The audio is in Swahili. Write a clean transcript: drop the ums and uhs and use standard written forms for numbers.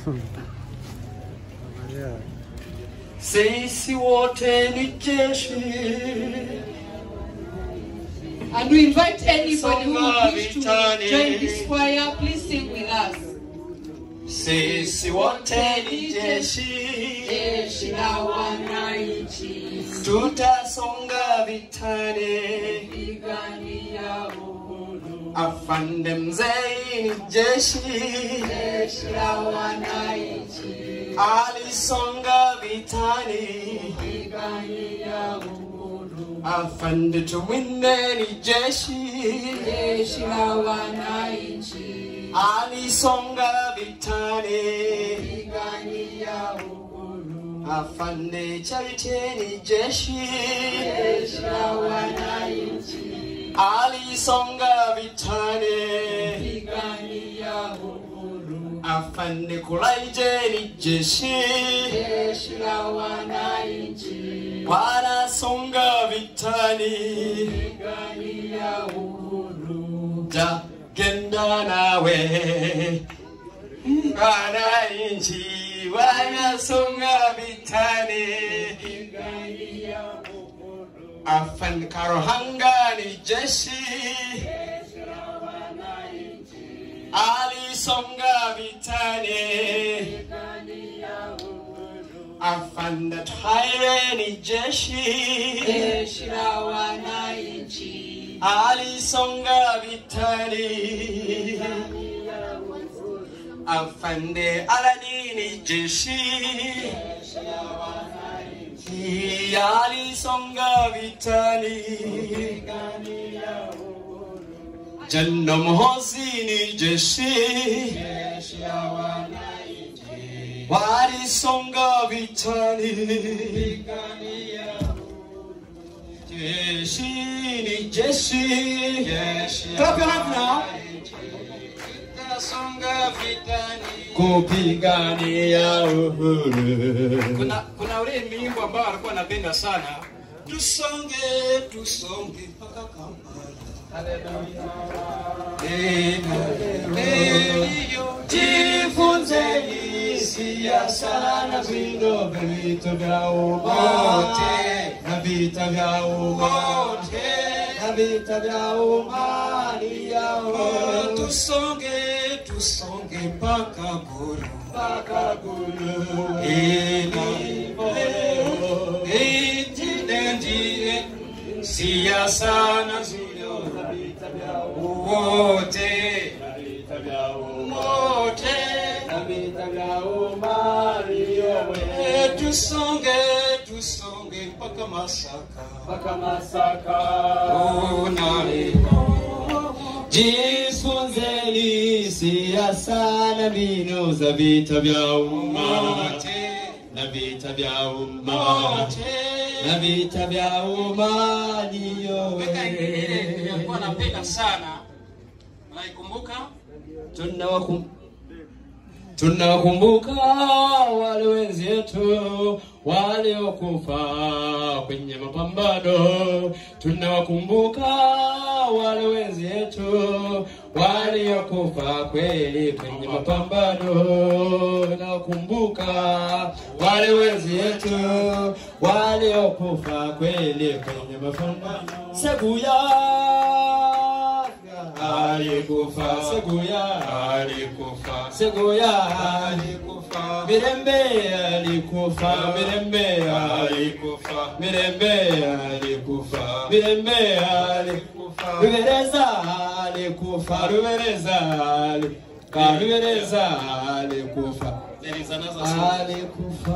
Sisi wote ni jeshi. And we invite anybody who would wish to join this choir, please sing with us. Sisi wote ni jeshi, jeshi la wananchi, tutasonga vitani, pigania uhuru. Afande mzee ni jeshi, jeshi la wananchi, alisonga vitani, pigania uhuru. Afande Tumwine ni jeshi, jeshi la wananchi, alisonga vitani, pigania uhuru. Afande Charite ni jeshi, jeshi la wananchi, alisonga vitani, pigania uhuru. Afande Kulaije ni jeshi, jeshi la wananchi, wanasonga vitani, pigania uhuru. Genda nawe wananchi, wanasonga vitani, pigania uhuru. Afande Karohanga ni jeshi, jeshi la wananchi, alisonga vitani, pigania uhuru. Afande Thaire ni jeshi, jeshi la wananchi, alisonga vitani, Afande Alani ni jeshi, jeshi la wananchi, alisonga vitani, pigania uhuru. Gen Elly ni jeshi, jeshi la wananchi, walisonga vitani, pigania uhuru. jeshi ni jeshi, jeshi clap your hands now, tutasonga vitani, kupigania uhuru. Kuna ule mwimbo ambao alikuwa anapenda sana, Tusonge mpaka Kampala. Jifunzeni siasa na vino vita vya umoja, na vita vya umoja, na vita vya umani yao. Tusonge mpaka Gulu, mpaka Gulu. Ndiye siasa na vino vita vya umoja, vita vya umoja, na vita vya umani yao. Tusonge mpaka Masaka, mpaka Masaka. Jifunzeni siasa na mbinu za vita vya umoja, na vita vya umoja, na vita vya umani yowe. alikuwa anapenda sana. Unaikumbuka? Tunawakumbuka wale wenzetu waliokufa kwenye mapambano. Tunawakumbuka wale wenzetu waliokufa kweli kwenye mapambano. Tunawakumbuka wale wenzetu waliokufa kweli kwenye mapambano. Seguya alikufa, Seguya alikufa, Seguya alikufa, Mirembe alikufa, Mirembe alikufa, Mirembe alikufa, Mirembe alikufa, Rubereza alikufa, Rubereza alikufa, Rubereza alikufa, alikufa.